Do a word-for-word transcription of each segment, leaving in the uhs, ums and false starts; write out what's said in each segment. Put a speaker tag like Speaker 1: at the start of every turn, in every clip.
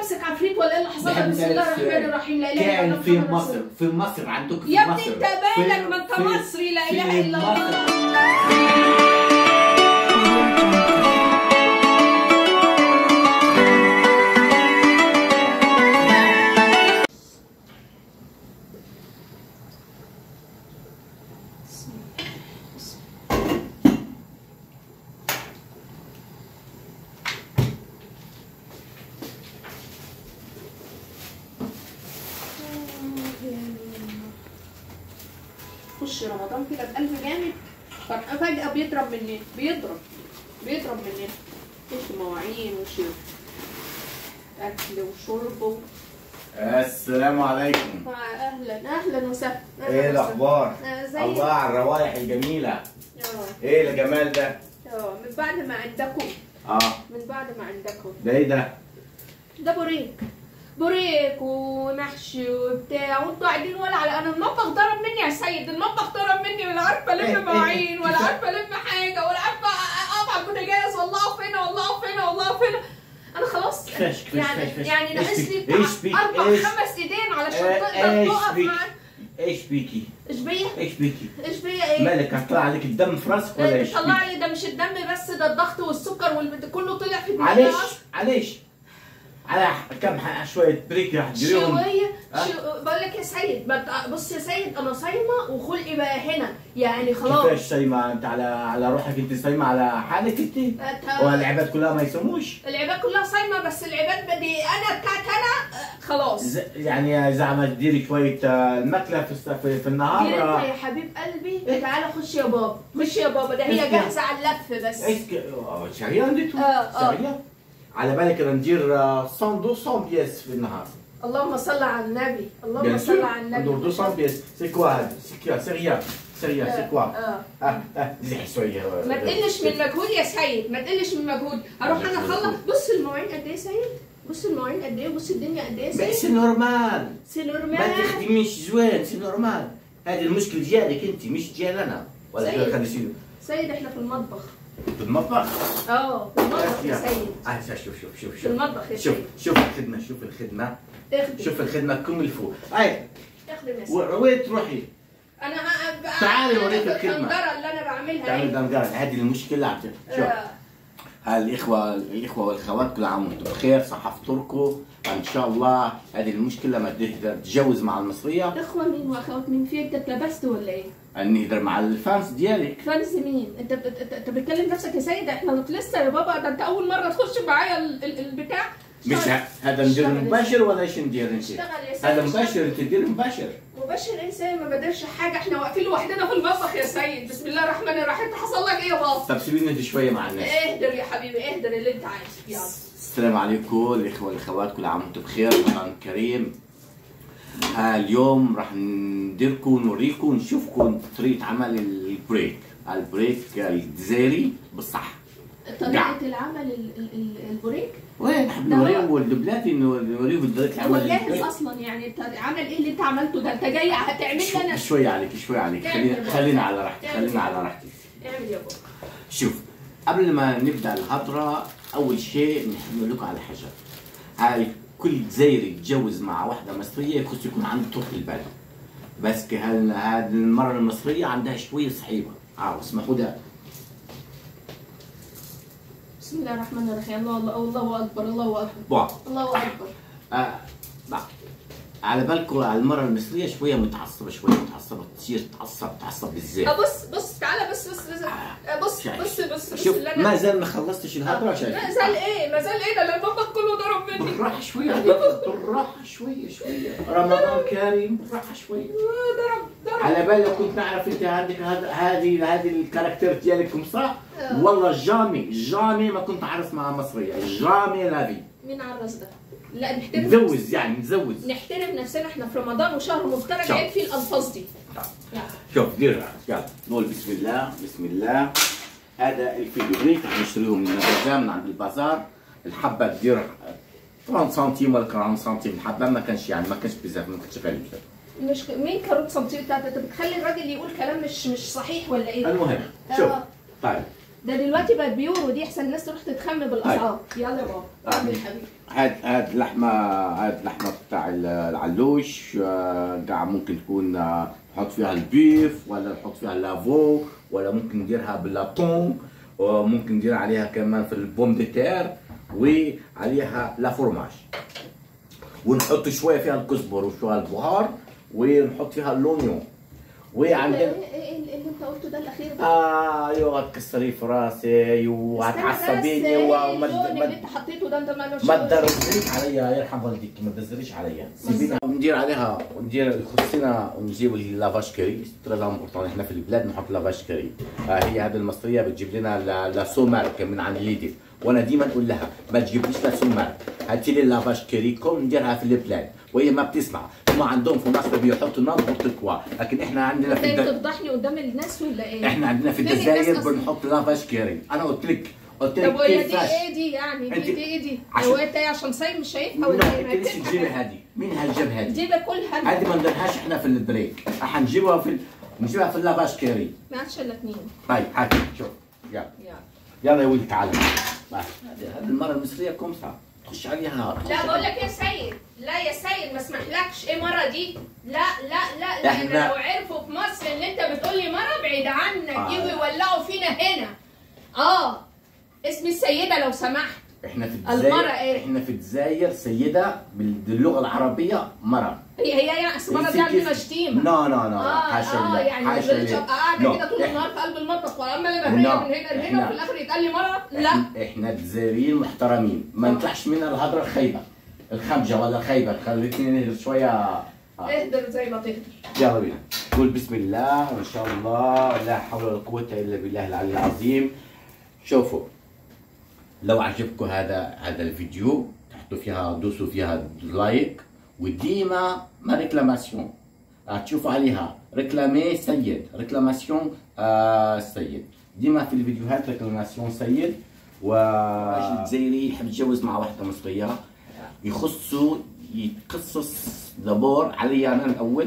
Speaker 1: لابسك عفريت ولا ايه اللي حصل لك؟ بسم الله الرحمن الرحيم. لا اله الا الله.
Speaker 2: كان في مصر، في مصر عندك
Speaker 1: يا ابني انت مالك؟ ما انت مصري. لا اله الا الله. خش رمضان كده بقلب جامد، فجأة بيضرب مننا، بيضرب بيضرب مننا. وش مواعين وش أكل وشرب.
Speaker 2: السلام عليكم.
Speaker 1: أهلا أهلا وسهلا.
Speaker 2: إيه الأخبار؟
Speaker 1: آه
Speaker 2: الله على الروايح الجميلة.
Speaker 1: اه
Speaker 2: إيه الجمال ده؟
Speaker 1: اه من بعد ما عندكم.
Speaker 2: آه
Speaker 1: من بعد ما عندكم.
Speaker 2: ده إيه ده؟
Speaker 1: ده بوريك بوريك ومحشي وبتاع، وانتوا قاعدين ولا على. انا المطبخ ضرب مني يا سيد، المطبخ ضرب مني، ولا عارفه الم مواعين ولا عارفه الم حاجه ولا عارفه اقطع البوتاجاز والله اقف هنا والله اقف هنا والله اقف هنا. انا خلاص
Speaker 2: كفاش كفاش
Speaker 1: يعني
Speaker 2: كفاش
Speaker 1: يعني ناقص لي
Speaker 2: بتاع
Speaker 1: اربع
Speaker 2: إيش
Speaker 1: خمس ايدين علشان
Speaker 2: إيه
Speaker 1: تقدر تقف
Speaker 2: بيك؟
Speaker 1: معاك.
Speaker 2: ايش بيكي؟
Speaker 1: ايش بيا؟
Speaker 2: ايش بيكي؟
Speaker 1: ايش بيا ايه؟
Speaker 2: مالك هطلع عليك الدم في راسك ولا ايش؟
Speaker 1: طلع لي ده مش الدم بس، ده الضغط والسكر والبت كله طلع في دماغي.
Speaker 2: معلش معلش على كم شويه بريك راح تجريهم
Speaker 1: شويه شو... بقول لك يا سيد، بص يا سيد انا صايمه وخلقي بقى هنا يعني خلاص.
Speaker 2: كيفاش صايمه انت؟ على على روحك انت صايمه على حالك انت؟
Speaker 1: أت...
Speaker 2: والعباد كلها ما يصوموش؟
Speaker 1: العباد كلها صايمه، بس العباد بدي انا بتاعت انا خلاص.
Speaker 2: ز... يعني زعما تديري شويه الماكله في في, في النهار.
Speaker 1: انت يا حبيب قلبي تعالى خش يا بابا، خش يا بابا، ده هي جاهزه على اللف بس.
Speaker 2: ايش شهيه انت؟
Speaker 1: اه اه
Speaker 2: على بالك انا ندير مية ميتين بيس في النهار.
Speaker 1: اللهم صل على النبي، اللهم صل على النبي.
Speaker 2: ندور ميتين بيس. سي كوا هذا؟ سي كوا سي ريان سي ريان سي كوا؟
Speaker 1: اه
Speaker 2: اه اه زيح شويه.
Speaker 1: ما تقلش من مجهود يا سيد، ما تقلش من مجهود. هروح انا اخلص. بص المواعين قد ايه يا سيد، بص المواعين قد ايه، بص الدنيا قد ايه يا سيد.
Speaker 2: سي نورمال،
Speaker 1: سي نورمال.
Speaker 2: ما تخدميش زوين، سي نورمال. هذا المشكل ديالك انت مش ديال انا. ولا خلي سيد
Speaker 1: سيد احنا في المطبخ.
Speaker 2: في المطبخ؟
Speaker 1: اه في المطبخ يا سيد.
Speaker 2: اه شوف شوف شوف شوف
Speaker 1: في المطبخ يا
Speaker 2: شوف
Speaker 1: سيد.
Speaker 2: شوف الخدمه، شوف الخدمه
Speaker 1: اخدم.
Speaker 2: شوف الخدمه كم الفوق. اي
Speaker 1: اخدم يا سيد.
Speaker 2: وين تروحي؟
Speaker 1: انا
Speaker 2: تعالي اوريك الخدمه.
Speaker 1: الدندره اللي انا بعملها.
Speaker 2: تعالي دندره، هذه المشكله عم شوف. ها الاخوه الاخوه والخوات كل عام وانتم بخير، صحه فطوركم ان شاء الله. هذه المشكله ما تقدر تتجوز مع المصريه.
Speaker 1: اخوه مين واخوات مين؟ في انت اتلبست ولا ايه؟
Speaker 2: نهدر مع الفانس ديالك.
Speaker 1: فانس مين؟ انت انت بتكلم نفسك يا سيد؟ احنا لسه يا بابا، ده انت اول مره تخش معايا البتاع.
Speaker 2: مش هذا ندير مباشر ولا ايش ندير انت؟
Speaker 1: اشتغل يا سيد.
Speaker 2: هذا مباشر، انت تدير مباشر.
Speaker 1: مباشر ايه سيد؟ ما بديرش حاجه، احنا واقفين لوحدنا في المطبخ يا سيد. بسم الله الرحمن الرحيم. انت حصل لك ايه يا بابا؟
Speaker 2: طب سيبيني انت شويه مع الناس.
Speaker 1: اهدر يا حبيبي، اهدر اللي انت عايزه. يلا
Speaker 2: السلام عليكم الاخوه والاخوات، كل عام وانتم بخير، رمضان كريم. ها اليوم راح نديركم نوريكم نشوفكم طريقه عمل البريك، البريك الجزائري بالصح.
Speaker 1: طريقه العمل البريك؟
Speaker 2: وين نحب نوريهم والدبلات، نوريهم طريقه العمل.
Speaker 1: هو جاهز اصلا يعني؟ انت عمل ايه اللي انت عملته ده؟ انت جاي هتعمل لي انا؟
Speaker 2: شويه عليك شويه عليك، خلينا خلينا على راحتي، خلينا على راحتي.
Speaker 1: اعمل يا بابا.
Speaker 2: شوف، قبل ما نبدا الهضره اول شيء نحن لكم على حاجه. هاي كل جزائري يتجوز مع واحده مصريه يخص يكون عنده طول البال. بس هذه المره المصريه عندها شويه صعيبه. اه اسمحوا لي.
Speaker 1: بسم الله الرحمن الرحيم. الله الله الله اكبر الله اكبر الله اكبر.
Speaker 2: آه على بالكم على المره المصريه شويه متعصبه، شويه متعصبه، تصير تعصب تعصب بالزيت.
Speaker 1: بص بص تعالى بس بس بس بص بص بص بص
Speaker 2: شوف ما زال ما خلصتش الهضره. شايف
Speaker 1: ما زال ايه؟ ما زال ايه؟ ده المطبخ كله ضرب مني.
Speaker 2: بالراحه شويه بالراحه شويه شويه، رمضان كريم بالراحه شويه.
Speaker 1: ضرب ضرب.
Speaker 2: على بالي لو كنت نعرف انت عندك هذه هذه الكاركتير ديالك صح؟ والله جامي جامي ما كنت عارف مع مصريه، جامي لافي.
Speaker 1: مين عرس ده؟ لا نحترم
Speaker 2: نتزوج يعني نتزوج،
Speaker 1: نحترم نفسنا. احنا في رمضان وشهر مفترج، عيب فيه الالفاظ دي.
Speaker 2: شوف دير يلا نقول بسم الله بسم الله. هذا الفيديو راح نشتريهم من المغازه من عند البازار. الحبه تدير ثلاثين سنتيم ولا أربعين سنتيم الحبه، ما كانش يعني ما كانش بزاف، ما كانش غالي بزاف.
Speaker 1: مش مين كاروت سنتيم بتاعتك؟ انت بتخلي الراجل يقول كلام مش مش صحيح ولا ايه؟
Speaker 2: المهم شوف طيب
Speaker 1: ده دلوقتي بقت بيورو دي، احسن الناس تروح تتخم بالاسعار. يلا يا بابا يلا يا حبيبي.
Speaker 2: هاد هاد لحمه هاد لحمه بتاع العلوش، قاع ممكن تكون نحط فيها البيف ولا نحط فيها اللافو، ولا ممكن نديرها باللابون، وممكن ندير عليها كمان في البوم دي تير وعليها لا فورماج، ونحط شويه فيها الكزبر وشويه البهار، ونحط فيها اللونيون. وعندنا
Speaker 1: ايه اللي انت قلته ده الاخير ده؟
Speaker 2: اه ايوه هتكسريه في راسي وهتعصبيني
Speaker 1: وما اللي انت حطيته ده انت
Speaker 2: ما تدرسيش عليا، يرحم والديك ما تدرسيش عليا، سيبينا ندير عليها وندير يخصنا ونجيب اللافاج كري، تري امبورطون. احنا في البلاد نحط لافاج كري. آه هي هذه المصريه بتجيب لنا لاسو مارك من عند ليدل، وانا ديما نقول لها ما تجيبليش لاسو مارك، هاتي لي اللافاج كري كوم نديرها في البلاد، وهي ما بتسمع. هم عندهم في مصر بيحطوا نابورت كوا، لكن احنا عندنا في
Speaker 1: الجزائر بتفضحني قدام الناس ولا ايه؟
Speaker 2: احنا عندنا في الجزائر بنحط لافاج كري. انا قلت لك قلت لك
Speaker 1: طب وهي دي ايه دي يعني؟ دي دي ايه دي؟ هو انت عشان صايم مش شايفها ولا ايه؟
Speaker 2: انت ليش تجيبي هذه؟ مين هالجاب هذه؟
Speaker 1: جيبها كلها.
Speaker 2: هذه ما نديرهاش احنا في البريك، حنجيبها في نجيبها في اللافاج كري.
Speaker 1: ما عادش الا اثنين.
Speaker 2: طيب هاتي شوف يلا يلا يا ولدي تعالى. هذه المرة المصرية كمثة تخش عليها.
Speaker 1: لا بقول لك يا سيد، لا يا سيد ما اسمحلكش. ايه مرة دي؟ لا لا لا لا
Speaker 2: احنا
Speaker 1: لو عرفوا في مصر ان انت بتقول لي مرة بعيد عنك
Speaker 2: آه.
Speaker 1: يجوا يولعوا فينا هنا. اه اسمي السيدة لو سمحت.
Speaker 2: احنا في الجزائر
Speaker 1: المرة ايه؟
Speaker 2: احنا في الجزائر سيدة باللغة العربية مرة.
Speaker 1: هي هي يعني اصل مرة دي عندنا شتيمة.
Speaker 2: لا لا لا
Speaker 1: اه
Speaker 2: حاشا
Speaker 1: اه يعني ما تقوليش ابقى قاعدة كده طول النهار في قلب المطبخ وعمالة بهرية من هنا لهنا وفي الاخر يتقال لي مرة. لا
Speaker 2: احنا الجزائريين محترمين، ما نطلعش منا الهضرة الخايبة الخمجة ولا الخايبة، خليتني نهدر شوية.
Speaker 1: آه. اهدر زي ما تهدر.
Speaker 2: يلا بينا قول بسم الله وان شاء الله، لا حول ولا قوة الا بالله العلي العظيم. شوفوا لو عجبكم هذا هذا الفيديو تحطوا فيها دوسوا فيها لايك، وديما ما ريكلاماسيون تشوفوا عليها ريكلامي سيد، ريكلاماسيون آه سيد، ديما في الفيديوهات ريكلاماسيون سيد. وراجل جزائري يحب يتجوز مع واحدة مصرية يخصو يتقصص دابور علي انا الاول،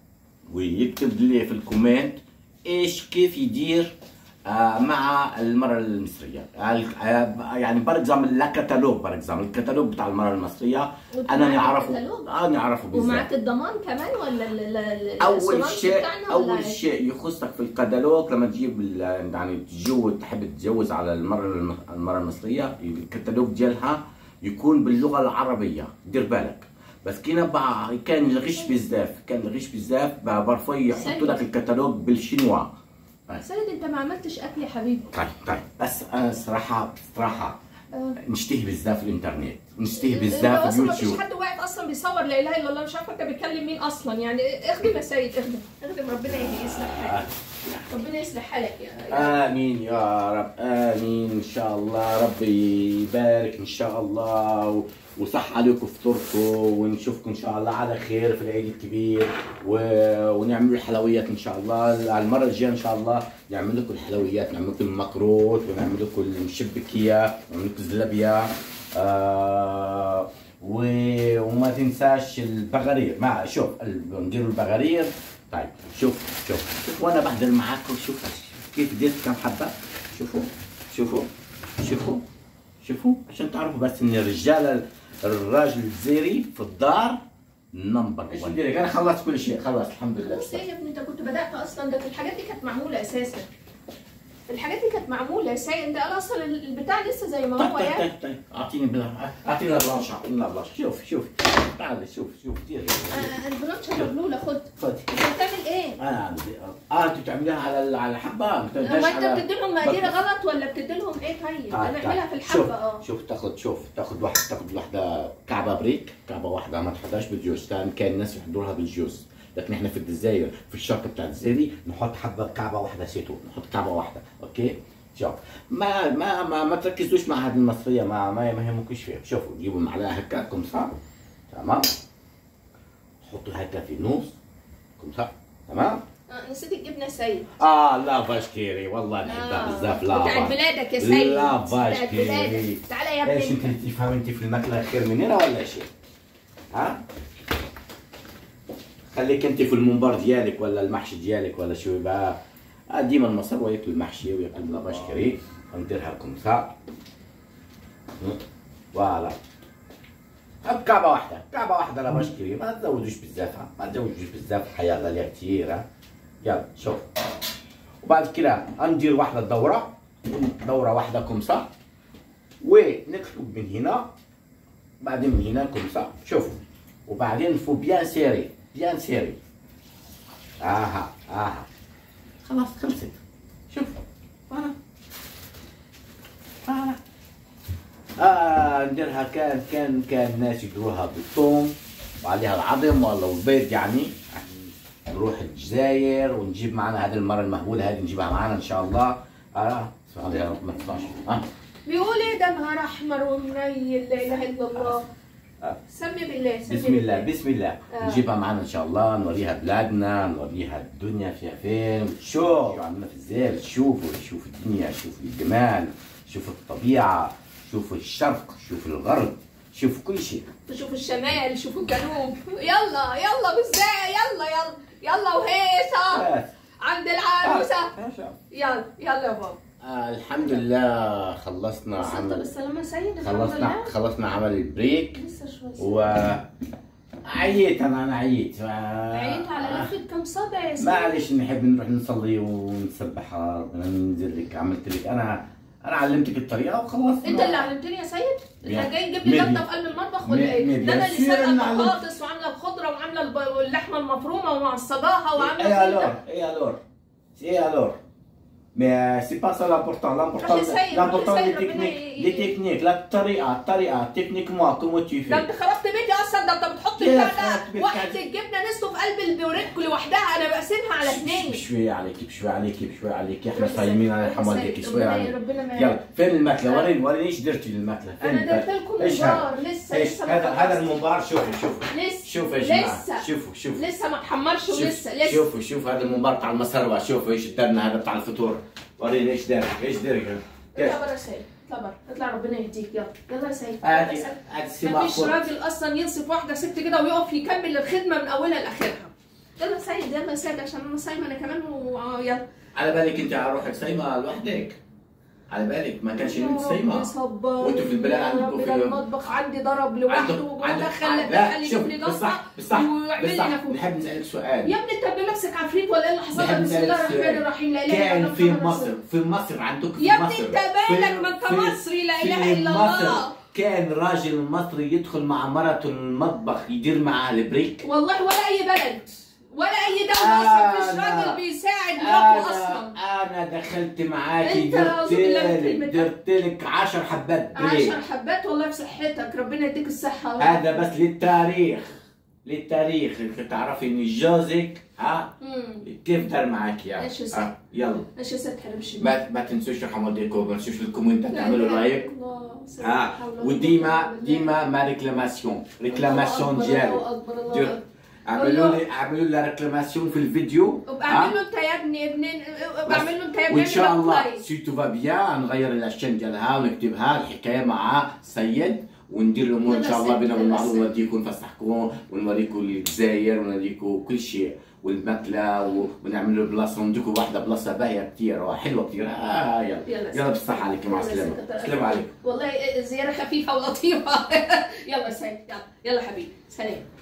Speaker 2: ويكتب لي في الكومنت ايش كيف يدير آه مع المرأة المصرية. يعني بار اكزامبل لا كتالوج، بار اكزامبل الكتالوج بتاع المرأة المصرية انا نعرفه اه نعرفه بزاف.
Speaker 1: ومعك الضمان كمان ولا
Speaker 2: اول شيء اول شيء يخصك في الكتالوج لما تجيب يعني تجوز تحب تتجوز على المرأة المرأة المصرية، الكتالوج ديالها يكون باللغة العربية، دير بالك. بس كاين كان الغش بزاف كان الغش بزاف بارفوا يحطوا لك الكتالوج بالشينوا.
Speaker 1: سيد انت ما عملتش اكل يا حبيبي.
Speaker 2: طيب طيب بس انا صراحه صراحه أه. نشتهي بزاف الانترنت، نشتهي بزاف اليوتيوب.
Speaker 1: ما فيش حد واقف اصلا بيصور لا اله الا الله، مش عارفه انت بتكلم مين اصلا. يعني اخدم يا سيد اخدم اخدم، ربنا يصلح حالك. ربنا يصلح حالك يا
Speaker 2: امين يا رب امين ان شاء الله. ربي يبارك ان شاء الله وصح عليكم فطوركم، ونشوفكم ان شاء الله على خير في العيد الكبير، و... ونعملوا الحلويات ان شاء الله. المره الجايه ان شاء الله نعمل لكم الحلويات، نعمل لكم المقروط ونعمل لكم المشبكيه ونعمل لكم الزلابيه آه... و... وما تنساش البغارير. مع شوف نديروا البغارير. طيب شوف شوف شوف وانا بحضر معاكم. شوف كيف درت كم حبه. شوفوا شوفوا شوفوا شوفوا عشان تعرفوا بس ان الرجال الراجل الجزائري في الدار نمبر واحد. انا خلصت كل شيء خلاص الحمد لله.
Speaker 1: بص يا ابني انت كنت بدات اصلا، ده الحاجات دي كانت معموله اساسا. الحاجات دي كانت معموله يا سيد، ده انا اصلا البتاع لسه زي ما هو.
Speaker 2: طيب طيب طيب طيب اعطيني بلا اعطيني البلانش اعطيني البلانش. شوف شوف تعال شوف شوف دير
Speaker 1: البلانش مبلوله. خد
Speaker 2: خد.
Speaker 1: انت بتعمل ايه؟
Speaker 2: انا عندي اه انت بتعمليها على على الحبه.
Speaker 1: هو انت بتدي لهم مقادير غلط ولا بتدي لهم ايه؟ طيب انا اعملها في الحبه. اه
Speaker 2: شوف تاخذ شوف تاخذ واحد تاخذ واحده كعبه بريك، كعبه واحده ما تحطهاش بالجوز، كان الناس يحضروها بالجوز، لكن احنا في الجزائر في الشركه بتاع الجزائري نحط حبه كعبه واحده سيتو، نحط كعبه واحده. اوكي شوف ما ما ما, ما تركزوش مع هذه المصريه، ما ما ما يهمكوش فيها. شوفوا جيبوا معلقه هكا كم صار تمام، حطوا هكا في النص كم صار تمام.
Speaker 1: اه نسيت الجبنه سيد.
Speaker 2: اه لا فاشكيري والله نحبها بزاف. لا
Speaker 1: بتاعت بلادك يا سيد.
Speaker 2: لا فاشكيري.
Speaker 1: تعالى يا ابني.
Speaker 2: ايش انت تفهم انت في الماكله خير مننا ولا شيء؟ ها؟ خليك انت في المنبر ديالك ولا المحشي ديالك ولا شو بقى. ديما المصر ياكل المحشي وياكل لا فاشكيري. نديرها كمسة. فوالا بكعبة واحدة، كعبة واحدة لا مشكلة، ما تزودوش بزاف، ما تزودوش بزاف، الحياة غالية كتير. ها يلا شوف. وبعد كده ندير واحدة دورة، دورة واحدة كمسة، ونقلب من هنا، بعدين من هنا كمسة، شوفوا. وبعدين نفو بيان سيري، بيان سيري. اها اها خلاص خلصت. شوف فوالا فوالا. آه نديرها كان كان كان الناس يديروها بالثوم وعليها العظم ولا البيض يعني. نروح الجزائر ونجيب معنا هذه المرة المهبولة هذه نجيبها معنا إن شاء الله. اه اسمع عليها رب ما تطلعش. اه
Speaker 1: بيقول ايه ده نهار احمر ومنيل لا اله الا الله. آه. سمي بالله سمي
Speaker 2: بسم الله بسم الله.
Speaker 1: آه.
Speaker 2: نجيبها معنا ان شاء الله، نوريها بلادنا، نوريها الدنيا فيها فين، وتشوف عندنا في الجزائر، تشوفوا تشوفوا الدنيا، شوفوا الجمال، شوفوا الطبيعة، شوفوا الشرق، شوفوا الغرب، شوفوا كل شيء.
Speaker 1: شوفوا الشمال، شوفوا الجنوب. يلا يلا بالزاي، يلا يلا يلا وهيصة عند العروسة. يلا يلا يا بابا.
Speaker 2: آه الحمد لله خلصنا عمل.
Speaker 1: بالسلامة سيد.
Speaker 2: خلصنا خلصنا عمل البريك.
Speaker 1: لسه شوية.
Speaker 2: و عييت انا انا عييت.
Speaker 1: عييت على لفة كم صدى يا سيدي.
Speaker 2: معلش نحب نروح نصلي ونسبح ربنا، ننزل لك عملت لك انا انا علمتك الطريقه وخلاص.
Speaker 1: انت اللي علمتني يا سيد؟ انت جاي تجيب لي لقطه في قلب المطبخ ولا ايه؟ ده انا اللي سالقه البطاطس وعامله الخضره وعامله اللحمه المفرومه ومعصجاها وعامله.
Speaker 2: ايه الور ايه الور ايه الور Mais c'est pas ça l'important. L'important, l'important les techniques, les techniques, la طريقة, الطريقة, techniquement, comment tu fais.
Speaker 1: ده انت خربت بيتي اصلا، ده انت بتحط البتاع ده واحدة الجبنة نستو في قلب البوريك لوحدها، انا بقسمها على اثنين.
Speaker 2: بشوية عليك بشوية عليك بشوية عليك، احنا صايمين على الحمال شوية عليك.
Speaker 1: ربنا معاك.
Speaker 2: يلا فين الماكلة؟ وريني وريني ايش درتي للماكلة؟
Speaker 1: انا درت لكم ممبار لسه لسه
Speaker 2: هذا هذا الممبار. شوفوا شوفوا
Speaker 1: لسه
Speaker 2: شوفوا يا جماعة،
Speaker 1: لسه
Speaker 2: شوفوا شوفوا
Speaker 1: لسه ما اتحمرش ولسه لسه.
Speaker 2: شوفوا شوفوا هذا الممبار بتاع المسروة، شوفوا ايش درنا هذا بتاع الفطور. وريني ايش دارك ايش دارك.
Speaker 1: اطلع برا يا سيد، اطلع برا، اطلع ربنا يهديك. يلا يلا يا سيد.
Speaker 2: عادي عادي.
Speaker 1: مفيش راجل اصلا ينصف واحده ست كده ويقف يكمل الخدمه من اولها لاخرها. يلا يا سيد يلا يا سيد عشان انا صايمه انا كمان. ويلا
Speaker 2: على بالك انت على روحك صايمه لوحدك، على بالك ما كانش انت صايمه وانتوا في البلاد عندكم في
Speaker 1: المطبخ عندي ضرب لوحده ودخل دخل يجيب لي ضغطه ويعمل لي نافوخ.
Speaker 2: نحب نسالك سؤال
Speaker 1: يا ابني انت بنفسك عفريت ولا ايه اللي حصل لك؟ بسم الله الرحمن الرحيم. لا اله الا الله.
Speaker 2: كان في مصر في مصر عندكم في
Speaker 1: يا ابني
Speaker 2: مصر
Speaker 1: انت مالك ما انت مصري. لا اله الا الله.
Speaker 2: كان راجل مصري يدخل مع مرته المطبخ يدير معاها البريك؟
Speaker 1: والله ولا اي بلد ولا اي دولة اصلا مفيش راجل بيساعد مراته اصلا.
Speaker 2: انا دخلت معاكي درتلك درتلك عشر حبات بريك.
Speaker 1: عشر حبات والله بصحتك ربنا يديك الصحة.
Speaker 2: هذا بس للتاريخ للتاريخ انك تعرفي ان جوزك ها كيف دار معاكي يعني.
Speaker 1: ايش يا
Speaker 2: آه. يلا
Speaker 1: ايش يا ست حرمشي.
Speaker 2: ما ما تنسوش ترحموا ايديكم، ما تنسوش الكومنت تعملوا لايك. ها وديما ديما ما ريكلاماسيون ريكلاماسيون ديالو. اعملوا لي اعملوا لي ريكلاماسيون في الفيديو.
Speaker 1: اعمل له انت يا ابني ابن اعمل له انت يا ابني.
Speaker 2: وان شاء الله سي تو فا بيان نغير الاشين ديالها ونكتبها الحكايه مع سيد وندير الامور ان شاء الله بينا بالمعروف، ونوديكم نفسحكم ونوريكم الجزائر ونوريكم كل شيء والماكله ونعمل له بلاصه ونديكم واحده بلاصه باهيه كثير وحلوه كثير. اه يلا يلا بالصحه عليكم مع السلامه. السلام عليكم.
Speaker 1: والله زياره خفيفه ولطيفه. يلا سيد يلا يلا حبيبي سلام.